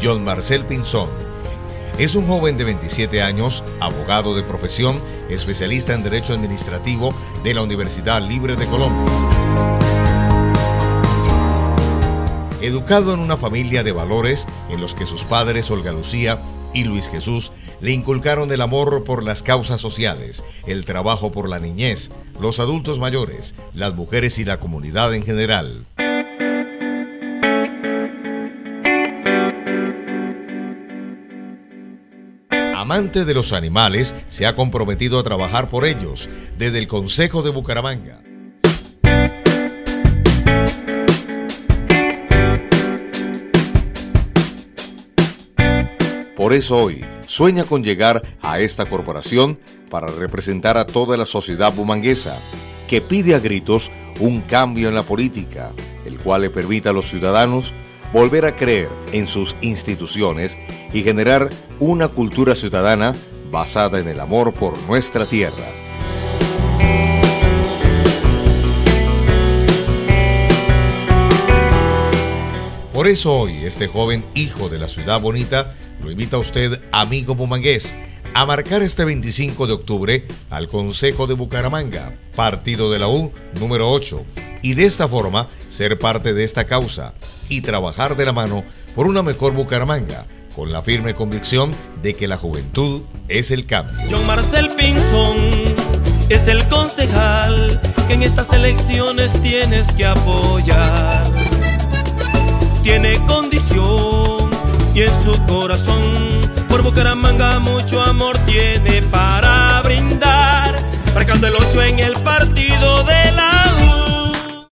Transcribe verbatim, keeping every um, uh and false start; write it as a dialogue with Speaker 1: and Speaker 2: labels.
Speaker 1: John Marcel Pinzón. Es un joven de veintisiete años, abogado de profesión, especialista en Derecho Administrativo de la Universidad Libre de Colombia. Educado en una familia de valores en los que sus padres, Olga Lucía y Luis Jesús, le inculcaron el amor por las causas sociales, el trabajo por la niñez, los adultos mayores, las mujeres y la comunidad en general. Amante de los animales, se ha comprometido a trabajar por ellos desde el Consejo de Bucaramanga. Por eso hoy sueña con llegar a esta corporación para representar a toda la sociedad bumanguesa, que pide a gritos un cambio en la política, el cual le permita a los ciudadanos volver a creer en sus instituciones y generar una cultura ciudadana basada en el amor por nuestra tierra. Por eso hoy este joven hijo de la ciudad bonita lo invita a usted, amigo bumangués, a marcar este veinticinco de octubre al Consejo de Bucaramanga, partido de la U número ocho, y de esta forma ser parte de esta causa y trabajar de la mano por una mejor Bucaramanga, con la firme convicción de que la juventud es el cambio.
Speaker 2: John Marcel Pinzón es el concejal que en estas elecciones tienes que apoyar. Tiene condición y en su corazón por Bucaramanga mucho amor tiene para brindar. Marcando el ocho en el partido de